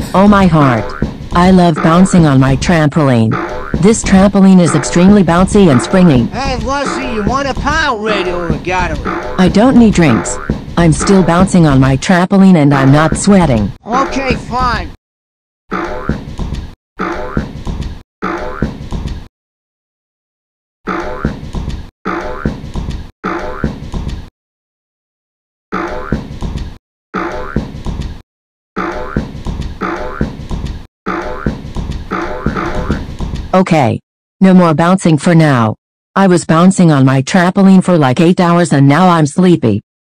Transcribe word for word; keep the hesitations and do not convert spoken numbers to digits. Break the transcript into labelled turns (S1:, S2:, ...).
S1: Oh my heart. I love bouncing on my trampoline. This trampoline is extremely bouncy and springy.
S2: Hey, Lucy, you want a pound ready or a gathering?
S1: I don't need drinks. I'm still bouncing on my trampoline and I'm not sweating.
S2: Okay, fine.
S1: Okay. No more bouncing for now. I was bouncing on my trampoline for like eight hours and now I'm sleepy.